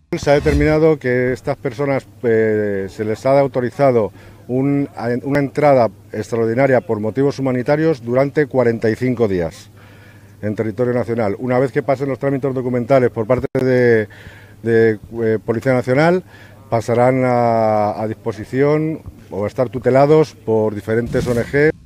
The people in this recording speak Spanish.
Se ha determinado que estas personas se les ha autorizado una entrada extraordinaria por motivos humanitarios durante 45 días en territorio nacional. Una vez que pasen los trámites documentales por parte de Policía Nacional, pasarán a disposición o a estar tutelados por diferentes ONG.